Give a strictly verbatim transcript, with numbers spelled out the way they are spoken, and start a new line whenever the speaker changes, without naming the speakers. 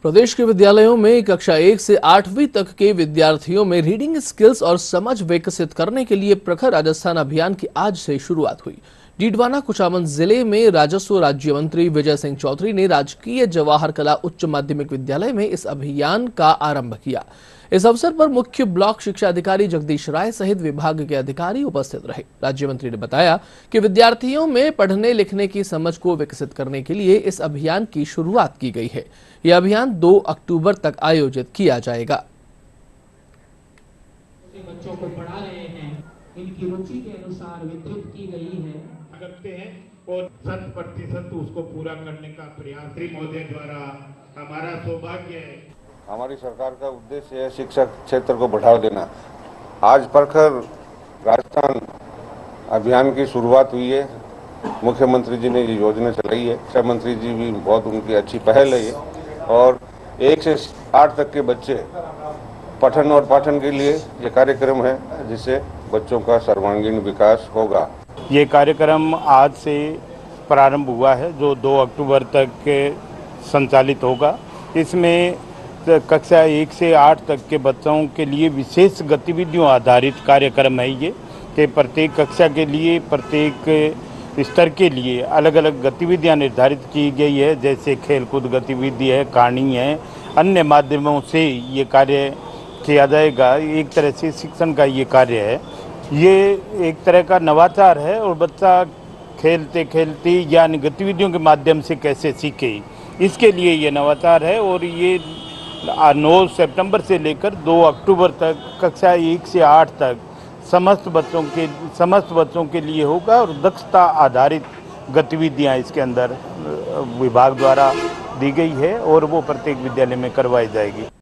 प्रदेश के विद्यालयों में कक्षा एक से आठवीं तक के विद्यार्थियों में रीडिंग स्किल्स और समझ विकसित करने के लिए प्रखर राजस्थान अभियान की आज से शुरुआत हुई। डीडवाना कुचामन जिले में राजस्व राज्य मंत्री विजय सिंह चौधरी ने राजकीय जवाहर कला उच्च माध्यमिक विद्यालय में इस अभियान का आरंभ किया। इस अवसर पर मुख्य ब्लॉक शिक्षा अधिकारी जगदीश राय सहित विभाग के अधिकारी उपस्थित रहे। राज्य मंत्री ने बताया कि विद्यार्थियों में पढ़ने लिखने की समझ को विकसित करने के लिए इस अभियान की शुरुआत की गई है। यह अभियान दो अक्टूबर तक आयोजित किया जाएगा।
बच्चों को पढ़ा रहे हैं, इनकी रुचि के अनुसार वितरित की गई है
करते हैं और शत प्रतिशत उसको पूरा करने का प्रयास श्री मोदी द्वारा हमारा सौभाग्य है।
हमारी सरकार का उद्देश्य है शिक्षा क्षेत्र को बढ़ावा देना। आज प्रखर राजस्थान अभियान की शुरुआत हुई है। मुख्यमंत्री जी ने ये योजना चलाई है। शिक्षा मंत्री जी भी बहुत उनकी अच्छी पहल है ये। और एक से आठ तक के बच्चे पठन और पाठन के लिए ये कार्यक्रम है, जिससे बच्चों का सर्वांगीण विकास होगा।
ये कार्यक्रम आज से प्रारंभ हुआ है, जो दो अक्टूबर तक संचालित होगा। इसमें कक्षा एक से आठ तक के बच्चों के लिए विशेष गतिविधियों आधारित कार्यक्रम है ये, कि प्रत्येक कक्षा के लिए, प्रत्येक स्तर के लिए अलग अलग गतिविधियां निर्धारित की गई है, जैसे खेलकूद गतिविधि है, कहानी है, अन्य माध्यमों से ये कार्य किया जाएगा। एक तरह से शिक्षण का ये कार्य है। ये एक तरह का नवाचार है और बच्चा खेलते खेलते यानी गतिविधियों के माध्यम से कैसे सीखे, इसके लिए ये नवाचार है। और ये नौ सितंबर से लेकर दो अक्टूबर तक कक्षा एक से आठ तक समस्त बच्चों के समस्त बच्चों के लिए होगा और दक्षता आधारित गतिविधियां इसके अंदर विभाग द्वारा दी गई है और वो प्रत्येक विद्यालय में करवाई जाएगी।